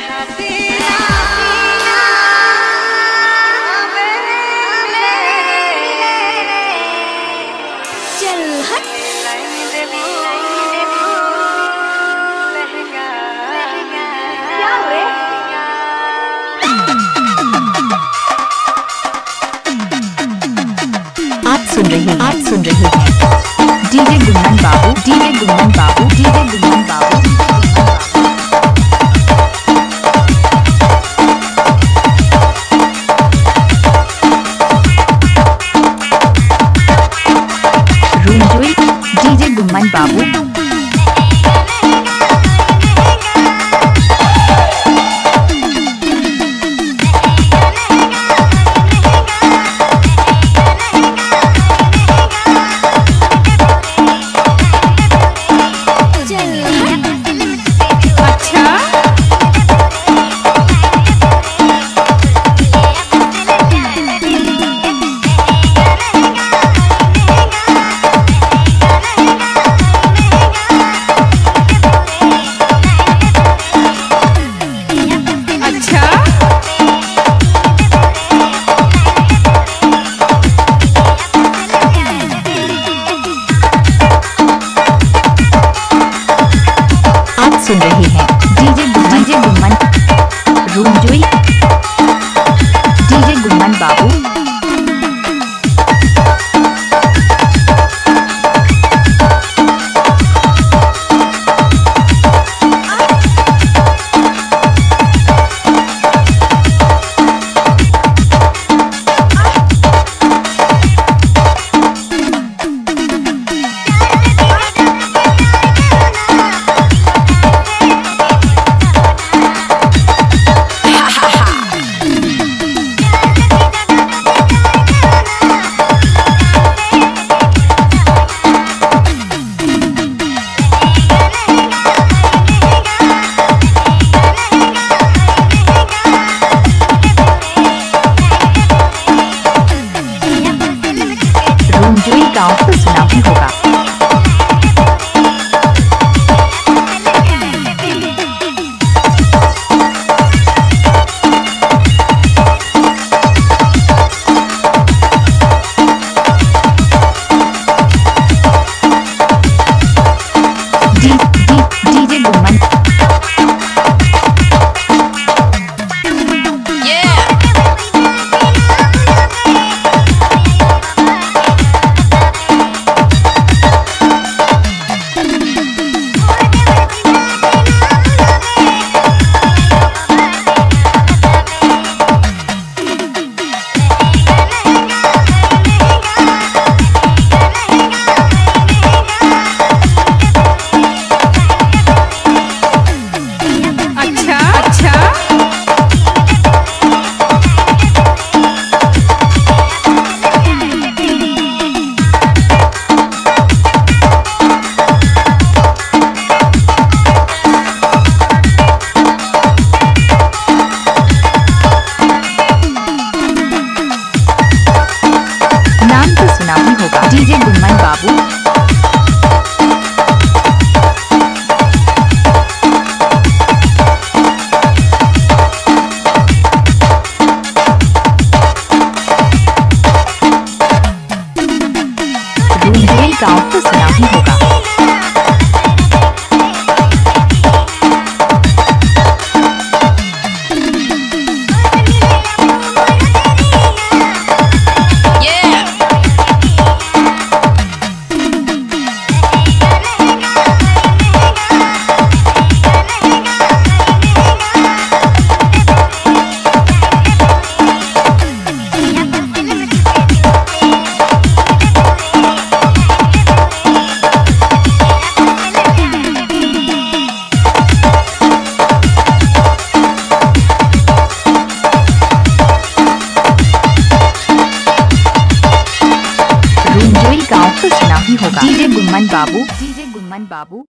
आप सुन रहे हैं डीजे गुम्मन बाबू, डीजे गुम्मन बाबू, डीजे गुम्मन बाबू। रूमजोई डीजे गुम्मन बाबू। सुन रहे हैं डीजे गुम्मन रूमजोई डीजे गुम्मन बाबू। गाँव तो सुना भी होगा। डीजे गुम्मन होगा। डीजे गुम्मन बाबू रूमजोई गाँव तो सुना ही होगा। गाँव तो सुना ही होगा। डीजे गुम्मन बाबू, डीजे गुम्मन बाबू।